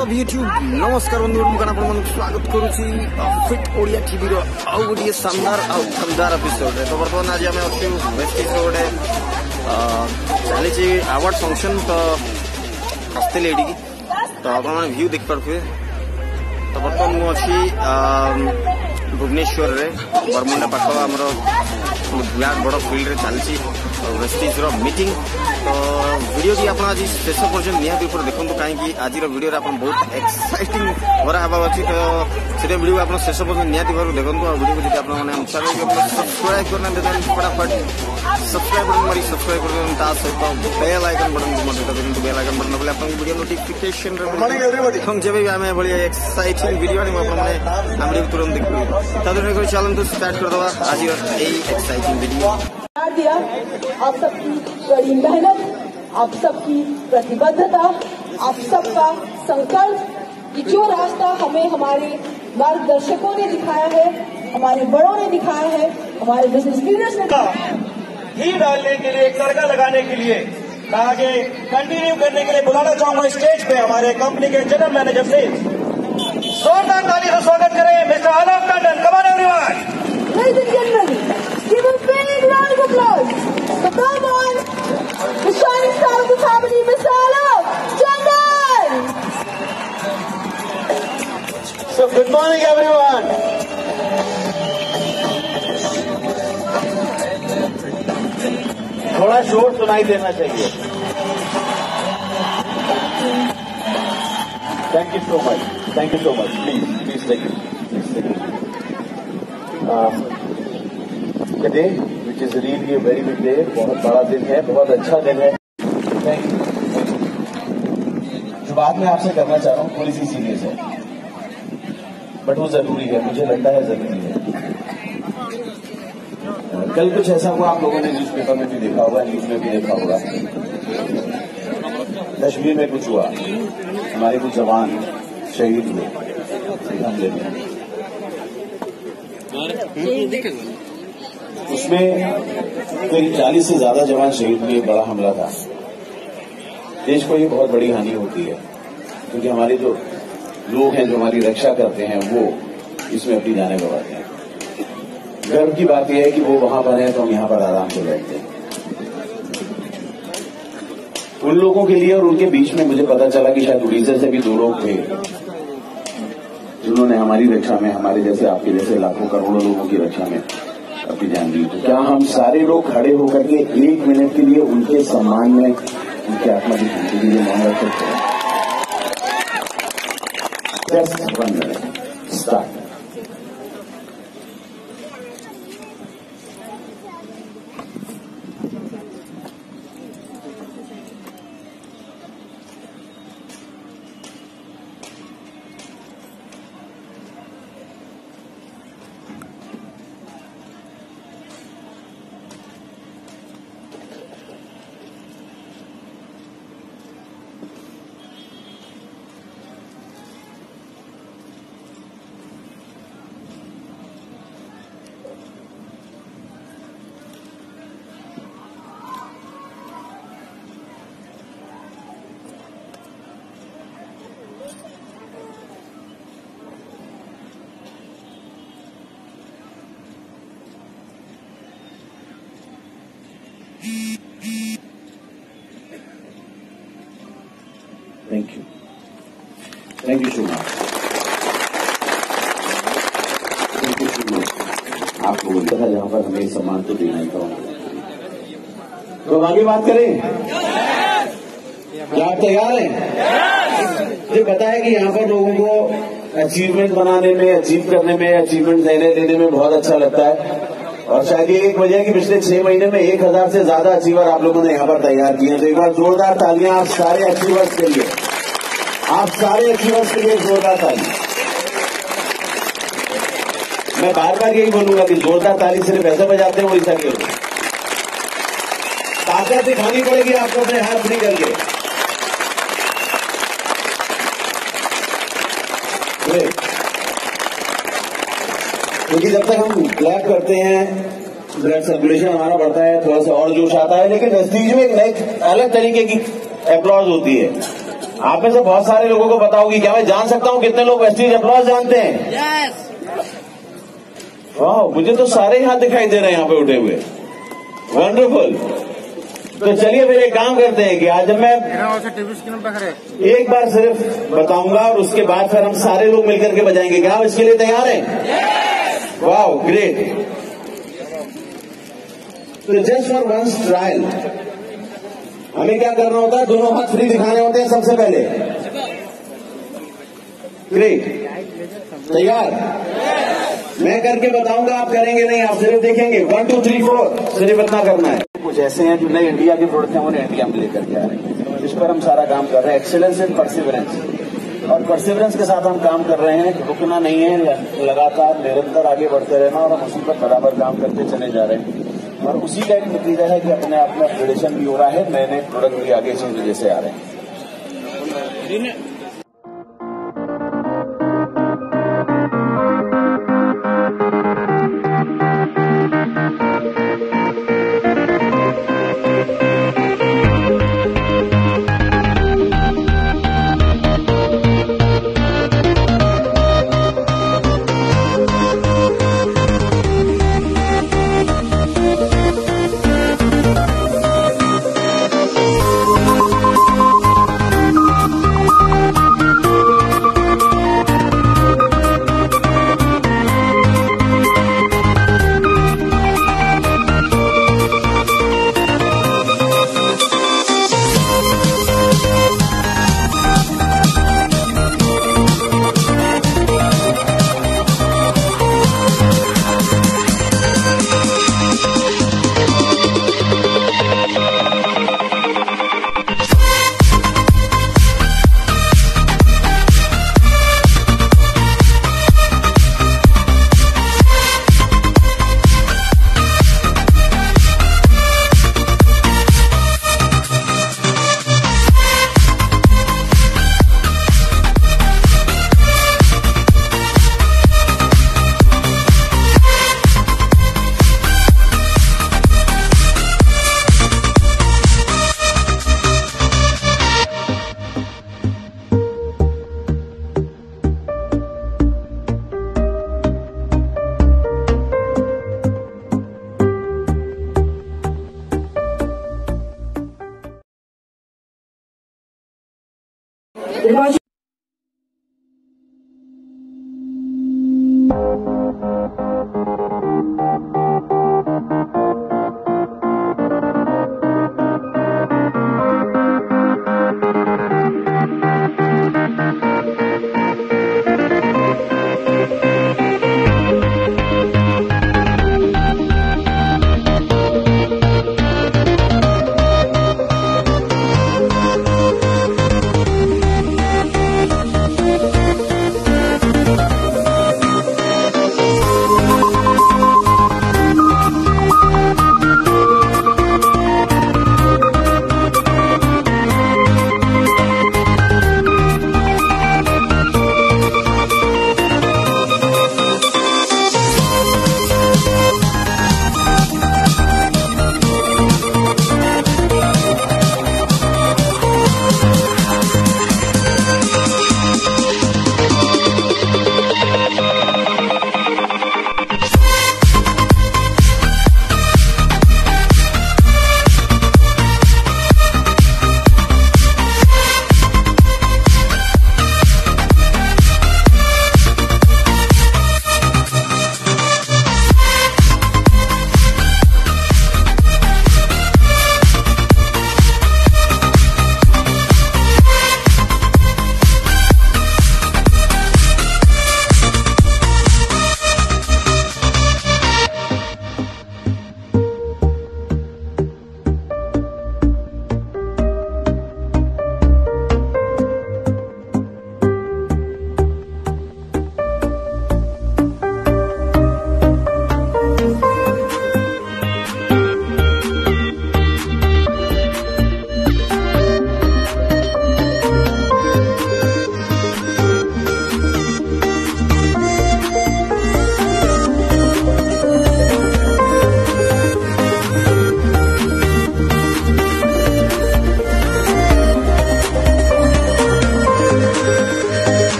सब यूट्यूब नमस्कार बंधु मैं स्वागत करुच्ची फिट ओडिया टीवी आउ गोटे शानदार आउ दमदार एपिसोड तो बर्तमान आज आम अच्छे वेस्टिज गोटे चली अवार्ड फंक्शन तो आसते ये तो आप व्यू देख पारे तो बर्तमान मुझे भुवनेश्वर बरमुंडा पाख आमर विराट बड़ फिल्ड चलती वेस्टिज मीटिंग तो वीडियो की आप आज शेष पर्यटन निहाती देखो कहीं आज वीडियो आप बहुत एक्साइटिंग भरा हवा अच्छी तो से वीडियो आप शेष पर्यटन निहाती देखो वीडियो को जब आप सब्सक्राइब करना फटाफट सब्सक्राइब बटन मारी सब्सक्राइब कर सहित bell icon button bell icon button बोले आप वीडियो नोटिफिकेशन जब भी आम भाई एक्साइटिंग वीडियो आम तुरंत देखिए चलते स्टार्ट करदे आज यही एक्साइटिंग वीडियो दिया। आप सबकी कड़ी मेहनत, आप सबकी प्रतिबद्धता, आप सबका संकल्प, कि जो रास्ता हमें हमारे मार्गदर्शकों ने दिखाया है, हमारे बड़ों ने दिखाया है, हमारे बिजनेस लीडर्स ने घी डालने के लिए, तड़का लगाने के लिए, आगे कंटिन्यू करने के लिए बुलाना चाहूंगा स्टेज पे हमारे कंपनी के जनरल मैनेजर से जोरदार ताली से स्वागत करें mister Alok Tandon. Come on everyone. Ladies and gentlemen, give a big round of applause. So come on, the shining star of the family, Mr. Alok Tandon. So good morning everyone. थोड़ा शोर सुनाई देना चाहिए। Thank you so much. Thank you so much. Please take it. The day, which is really a very big day, बहुत बड़ा दिन है, बहुत अच्छा दिन है। Thank you. जो बात मैं आपसे करना चाह रहा हूँ थोड़ी सी सीरियस है, बट वो जरूरी है, मुझे लगता है जरूरी है। कल कुछ ऐसा हुआ, आप लोगों ने न्यूज़पेपर में भी देखा होगा, न्यूज में भी देखा होगा। कश्मीर में कुछ हुआ, हमारे कुछ जवान शहीद हुए हमले में। उसमें करीब 40 से ज्यादा जवान शहीद हुए, बड़ा हमला था। देश को ये बहुत बड़ी हानि होती है, क्योंकि हमारे जो लोग हैं जो हमारी रक्षा करते हैं वो इसमें अपनी जानें गंवाते हैं। गर्व की बात यह है कि वो वहां पर हैं तो हम यहां पर आराम से बैठते हैं। उन लोगों के लिए और उनके बीच में मुझे पता चला कि शायद उड़ीसा से भी 2 लोग थे जिन्होंने हमारी रक्षा में, हमारे जैसे आपके जैसे लाखों करोड़ों लोगों की रक्षा में अपनी जान दी। तो क्या हम सारे लोग खड़े होकर के 1 मिनट के लिए उनके सम्मान में, उनके आत्मा की शांति के लिए मौन रख सकते हैं? Just 1 minute, start. Thank you so much. Thank you so much. आप बोलता था यहाँ पर हमें सम्मान तो देना ही था। तो आगे बात करें, क्या आप तैयार हैं? मुझे पता है कि यहाँ पर लोगों को अचीवमेंट बनाने में, अचीव करने में, अचीवमेंट देने में बहुत अच्छा लगता है, और शायद ये एक वजह है कि पिछले 6 महीने में 1000 से ज्यादा अचीवर आप लोगों ने यहाँ पर तैयार किए। तो एक बार जोरदार तालियां आप सारे अचीवर्स के लिए, आप सारे अचीवर्स के लिए जोरदार ताली। मैं बार बार यही बोलूंगा कि जोरदार ताली सिर्फ ऐसे बजाते हैं वो ऐसा नहीं होता, ताकत दिखानी पड़ेगी आपको अपने हाथ फ्री करके। क्योंकि जब तक हम क्लैप करते हैं ब्लड सर्कुलेशन हमारा बढ़ता है, थोड़ा सा और जोश आता है, लेकिन वेस्टीज में एक अलग तरीके की अप्लॉज होती है। आप में से बहुत सारे लोगों को पता होगी। क्या मैं जान सकता हूं कितने लोग वेस्टीज अप्लॉज जानते हैं? यस। वाह, मुझे तो सारे ही हाथ दिखाई दे रहे हैं यहाँ पे उठे हुए। वंडरफुल। तो चलिए फिर एक काम करते हैं कि आज मैं एक बार सिर्फ बताऊंगा और उसके बाद फिर हम सारे लोग मिलकर के बजाएंगे। क्या आप इसके लिए तैयार हैं? वाह, ग्रेट। तो जस्ट फॉर वंस ट्रायल हमें क्या करना होता है? दोनों हाथ फ्री दिखाने होते हैं सबसे पहले। ग्रेट, तैयार? मैं करके बताऊंगा, आप करेंगे नहीं, आप सिर्फ देखेंगे। 1 2 3 4 सिर्फ इतना करना है। कुछ ऐसे हैं जो नए इंडिया के प्रोडक्ट हैं, उन्हें इंडिया में लेकर के आ रहे हैं। इस पर हम सारा काम कर रहे हैं। एक्सीलेंस एंड परसिवरेंस, और परसिवरेंस के साथ हम काम कर रहे हैं। रुकना नहीं है, लगातार निरंतर आगे बढ़ते रहना, और हम उसी पर बराबर काम करते चले जा रहे हैं। और उसी का एक नतीजा है कि अपने आप में अपग्रेडेशन भी हो रहा है, नए नए प्रोडक्ट भी आगे इसी वजह से आ रहे हैं।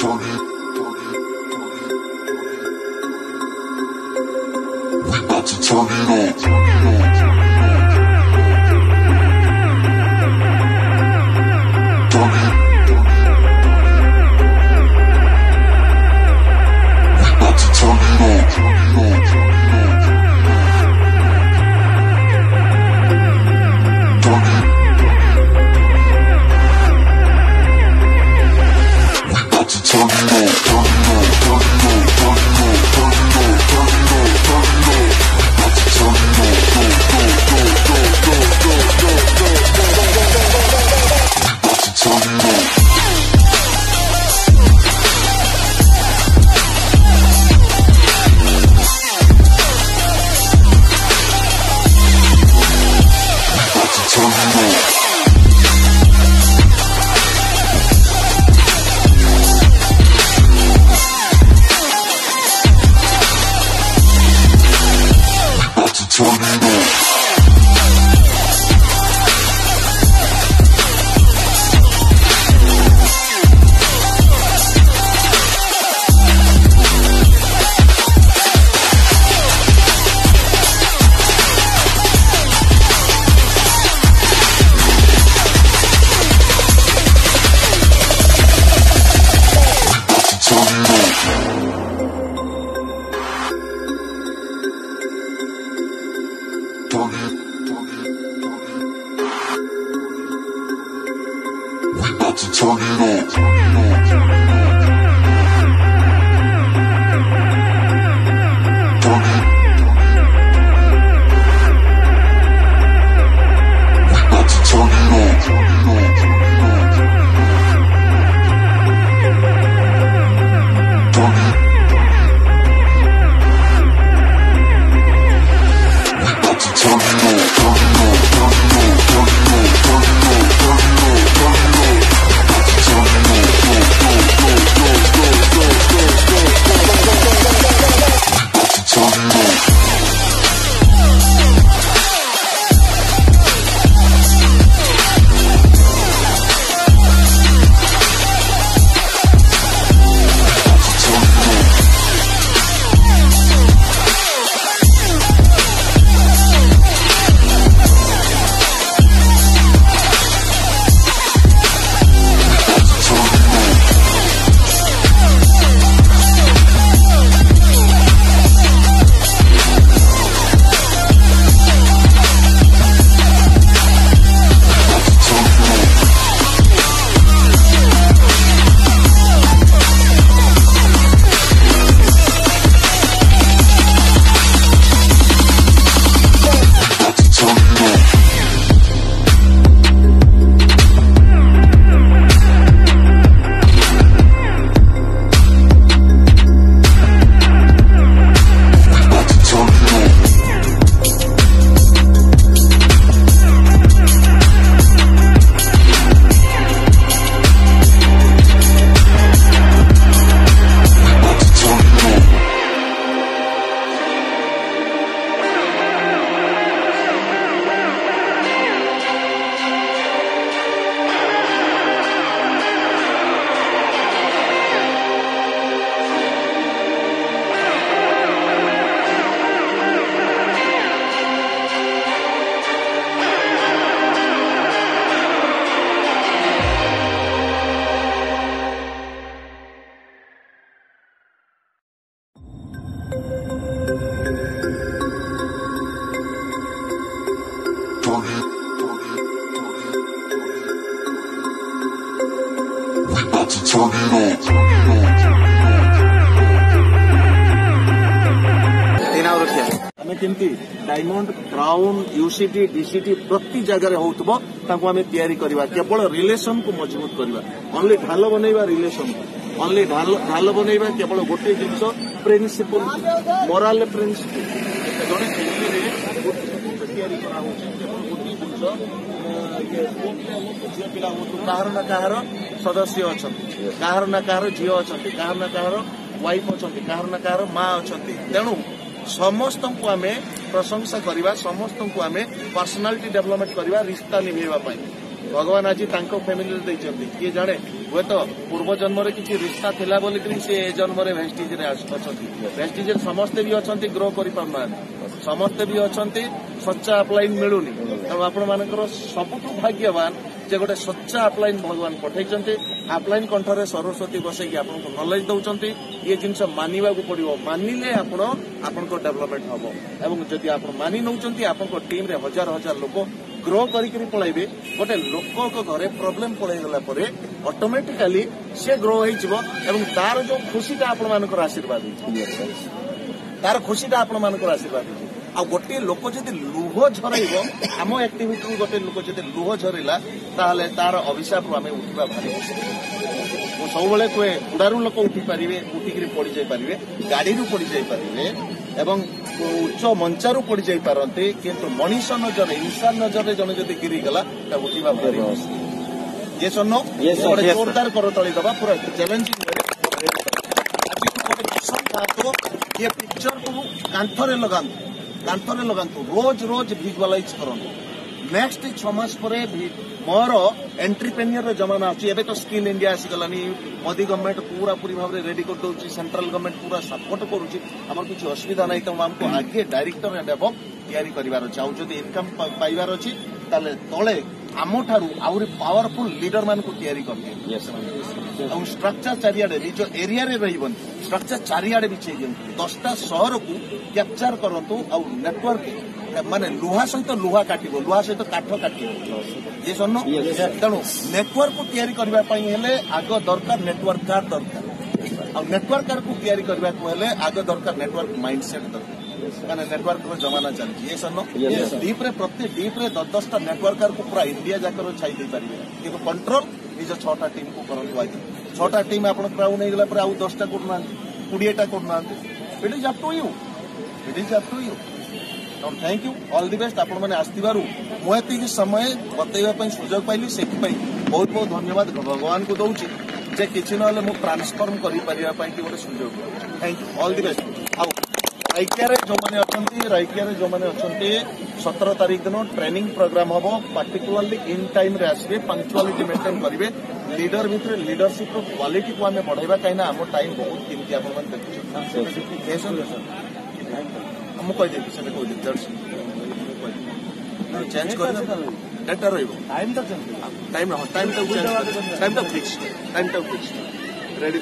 डायमंड क्राउन यूसीटी डीसीटी प्रति जगह होतबो ताको हमें तैयारी करबा केवल रिलेशन को मजबूत करबा ओनली ढाल बनैबा रिलेशन ओनली ढाल बनैबा केवल गोटे जिंस प्रिंसिपल मोराल प्रिंसिपल जने फैमिली रे तैयारी करा हो केवल गोटे जिंस ये पिला हो काहर ना काहर सदस्य अछंती काहर ना काहर झियो अछंती काहर ना काहर वाइफ अछंती काहर ना काहर मां अछंती तेणु समस्त को आम प्रशंसा करवा समस्त को आम पर्सनालिटी डेवलपमेंट करवा रिश्ता निभेवा भगवान आज फैमिली किए जाने हुए तो पूर्व जन्म किसी रिश्ता थिला बोलिक सी ए जन्म वेस्टिज अच्छा वेस्टिज समस्ते भी अच्छा ग्रो कर समस्ते भी अच्छा स्वच्छ अपलाइन मिलूनी तेणु आपण मानकर सबुठ भाग्यवान जे गोटे स्वच्छ अपलाइन भगवान पठे अपलाइन कंठरे सरस्वती बसैकी आपको नॉलेज दौरान ये जिनस मानवा पड़ो मानिले आपण डेवलपमेंट हम एवं जदि आप मानि नौ टीम रे हजार हजार लोक ग्रो करी पलैबे गोटे लोक घरे प्रोब्लेम पलैगला ऑटोमेटिकली से ग्रो हो तार जो खुशी आपण मानकर आशीर्वाद तार खुशी आपण मानकर आशीर्वाद आ गोटे लोक जदि लुह झरइब आम एक्टिविटी गोटे लोक जदि लुह झरला ताहले तार अभिशाप आम उठा भारी सब कहे उड़ारू लोक उठी पारे उठिक पड़ जाए गाड़ी पड़ जाए एवं उच्च मंचारू पड़ जाई पारते किंतु मनीष नजर इंसान नजर जन जदि गिरीगला उठा भारी ये सुनो जोरदार करतली दबा पूरा चैलेंजिंग ये पिक्चर को कांथरे लगातु रोज रोज विजुअलाइज करंतु नेक्स्ट 6 मास पर मोर एंटरप्रेन्योर जमाना अच्छी एवं तो स्किल इंडिया आसीगलानी मोदी गवर्नमेंट पूरा पूरी भाव में रेडी कर दौर सेंट्रल गवर्नमेंट पूरा सपोर्ट करुँच किसी असुविधा नहीं तो आमको आगे डायरेक्टर एंड एबव तैयारी करार अच्छे आदि इनकम पाइबार अच्छी तले आम ठारू आहरी पावरफुल लीडर मान को तैयारी करते स्ट्रक्चर चारिआडे निज एरिया रही स्ट्रक्चर चारिआडे बिछे दिखती 10टा सहर को कैप्चर करंतु आ नेटवर्क माने लुहा सहित लुहा काटिबो लुहा सहित काठ काटिबो ये सुनो तेणु नेटवर्क को तैयारी करने आग दरकार नेटवर्क कार्ड दरकार आ नेटवर्क कार्ड को तैयारी करने आग दरकार नेटवर्क माइंडसेट दरकार माने नेटवर्क जमाना चलती ये सुनो डीप रे प्रति डीप रे 10-10टा नेटवर्क कार्ड को पूरा इंडिया जाकर छाई दे पारिबे किंतु कंट्रोल निज 6टा टीम को करंतु आज 6टा टीम आपण क्राउन हे गला पर आउ 10टा करना 20टा करना it is up to you thank you all the best आपण माने आस्तिबारु मोयती समय बतैबा सुजोग पाइली से बहुत बहुत धन्यवाद भगवान को दौची जे किछि नले मु ट्रांसफॉर्म करि परिया पई कि गोटे सुजोग thank you all the best आउ राइकिया जो मैंने 17 तारीख दिन ट्रेनिंग प्रोग्राम हम पार्टिकुलरली इन टाइम रे आसबे पंक्चुअलिटी मेंटेन करेंगे लीडर भितर लीडरशिप क्वालिटी को आम बढ़ाइबा कहीं आम टाइम बहुत किमती आप चेंज कर रेडी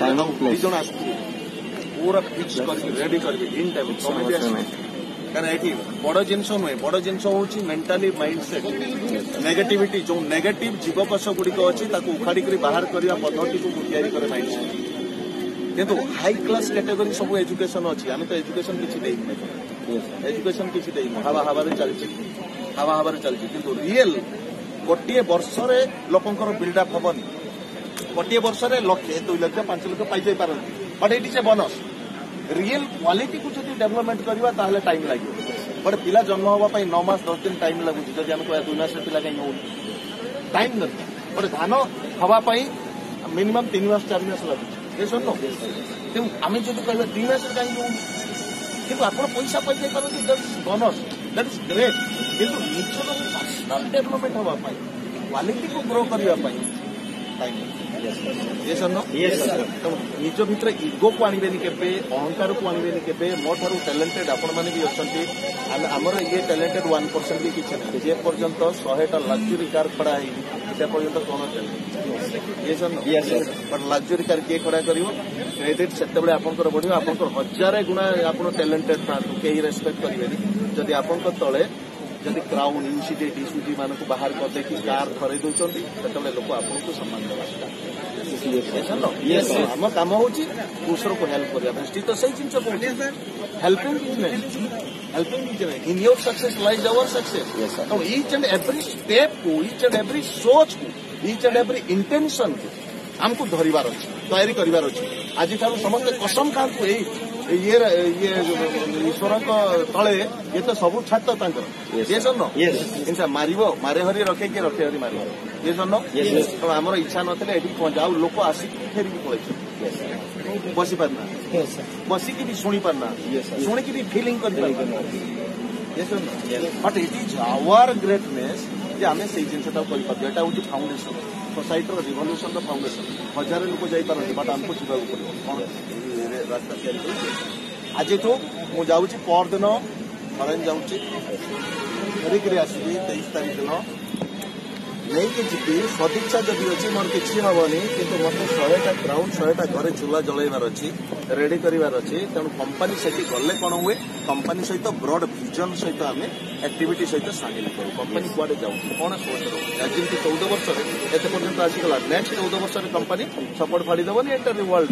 पूरा फिक्स रेडी कर इन टाइम कारण ये बड़ जिनस नुहे बड़ जिनस हूँ मेंटाली माइंडसेट नेगेटिविटी जो नेगेटिव जीवकोश गुड़िक अच्छी उखाड़ी बाहर करने पद्धति को तैयारी करे माइंडसेट किंतु हाई क्लास कैटेगरी सब एजुकेशन अच्छी आम तो एजुकेशन एजुकेशन किसी हावा हावा चलती किंतु रियल गोटे वर्ष लोकंर बिल्डअप हेनी गोटे वर्ष 1 लाख 2 लाख 5 लाख पाई पारती but it is a bonus real quality को जब डेवलपमेंट करवा ताहले टाइम लगे बट पिला जन्म होगा 9 मास 10 दिन टाइम लगुच जब आम कह 2 मास पिला कहीं हो टाइम दरकार बट धान हवाई मिनिमम 3 मास 4 मास लगुच ये सुन तेणु आम जब कह 2 मास कहीं हो कि आप पैसा पाई पारे that is bonus that is great किंतु निजर पर्सनाल डेवलपमेंट होगा क्वालिटी को ग्रो करने टाइम ये सुनो निज भितर इगो को आनबेनि केबे अहंकार को आनबेनि केबे मो ठारू टैलेंटेड आपण माने भी अछंती हमर ये टैलेंटेड 1% भी किछ नै जे पर्यंत 100टा लग्जरी कार खड़ा है से पर्यंत कोन चले ये सुनो पर लग्जरी कार के खड़ा करिवो क्रेडिट सेते बेले आपनकर बढ़ियो आपनकर 1000 गुणा आपण टैलेंटेड था केही रेस्पेक्ट करिवेनी जदि आपनकर तळे जदि क्राउन यूसीडी डीसीडी मान को बाहर कर दे कि कार खरीद दौरान से लोक आपको सम्मान देवा आम कम हो दूसर को हेल्प कर तो सही जिन helping business in your success lies our success तो ईच एंड एवरी स्टेप को ईच एंड एवरी सोच को ईच एंड एवरी इंटेंशन को आमको धरबार अच्छे तैयारी करार अच्छे आज समस्त कसम खाते ये ईश्वर तले ये तो सब छात्र ये सुन इनसा मारे हरी रखे कि रखे हरी मारे ये सुन तो आम इच्छा ना ये पहुंचा आ लोक आसिक फेरिकी पड़े बसी पारना बसिकी भी शुणी पारना शुणिकी भी फिलिंग कर ये सुन but it is our greatness जे आम से जिनटा यहाँ हूँ फाउंडेशन सोसाइटी रिवल्यूशन फाउंडेशन 1000 लोक जापारे बट आमको जावाक पड़ो कौन रास्ता तैयारी आज मुझे परदिन फरेन जाऊँगी फेरिकी आसबि 23 तारीख दिन नहीं कि जी सदिच्छा जदि अच्छी मोर किसी हेनी कि मत 100टा ग्राउंड 100टा घर चूल्हा जलैबार अच्छी रेडी करार अच्छी तेणु कंपानी से गले कौन हुए कंपानी सहित ब्रॉड विजन सहित आम एक्टिविटी सहित सामिल करूँ कंपानी कुआडे जाऊँ कौन सोच रोज 14 वर्ष एत पर्यटन आसीगला नेक्स्ट 14 वर्ष कंपानी सपोर्ट फाड़ीदेवनी एंटायर वर्ल्ड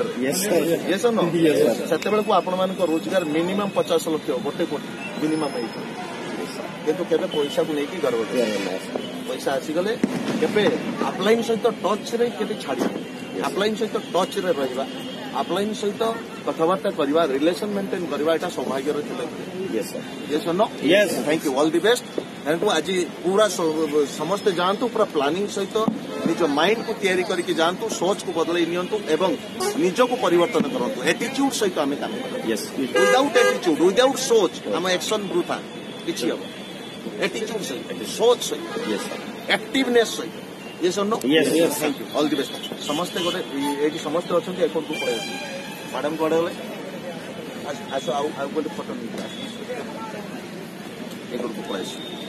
से आपण मान रोजगार मिनिमम 50 लाख गोटे कोटी मिनिमम किंतु केबे पैसा को लेकिन गर्व पैसा आसीगले केबे अपलाइन सहित टच रे केबे छाड़ी अपलाइन सहित टच रे रहिबा अपलाइन सहित कथबार्ता करवा रिलेशन मेंटेन करवा एटा सौभाग्य रे थिले yes no yes thank you all the best thank you आज पूरा समस्त जानतु पूरा प्लानिंग सहित निज माइंड को तैयारी करके जानतु सोच को बदलाई नियंतु एवं निज को परिवर्तन करंतु एटीट्यूड सहित आमे काम करू यस विदाउट एटीट्यूड विदाउट सोच हम एक्शन वृथा किछि हो एटीट्यूड सहित सोच सहित यस एक्टिवनेस सहित yes no yes thank you all the best समस्त गोटे एटी समस्त अछंती अकाउंट को पळे मैडम कोडे होले आसो आउ गोटे फोटो निकला एक को पळे